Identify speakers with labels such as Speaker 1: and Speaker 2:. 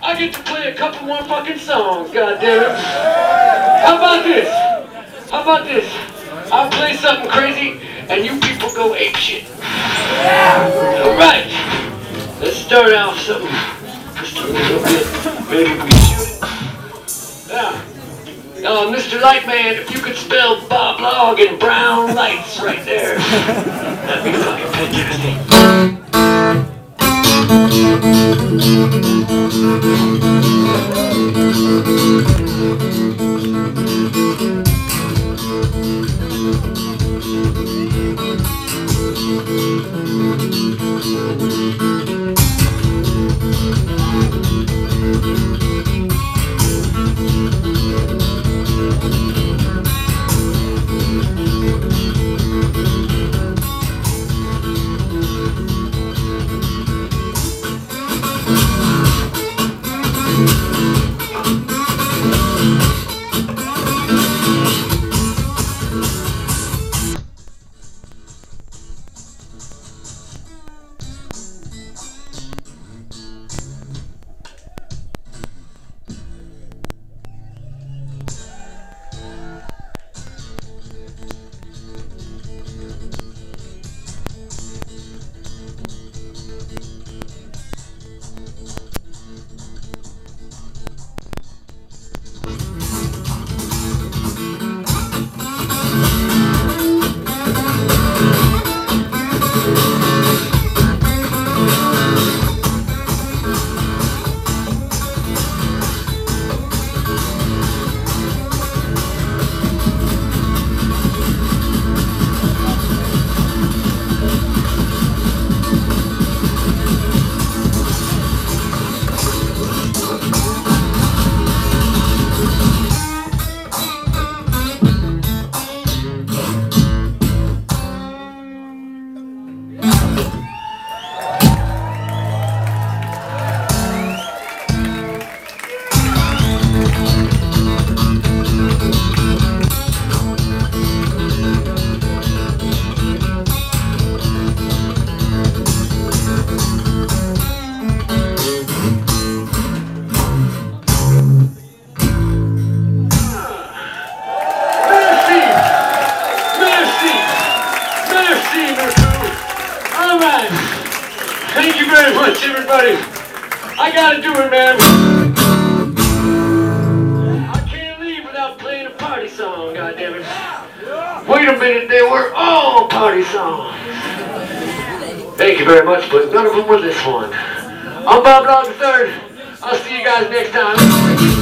Speaker 1: I get to play a couple more fucking songs, goddammit. How about this? How about this? I'll play something crazy and you people go apeshit. Alright. Let's start off something just a little bit. Maybe we should. Yeah. Mr. Lightman, if you could spell Bob Log in brown lights right there, that'd be fucking fantastic. Thank you very much, everybody. I gotta do it, man. I can't leave without playing a party song, goddammit. Wait a minute, they were all party songs. Thank you very much, but none of them were this one. I'm Bob Log III. I'll see you guys next time.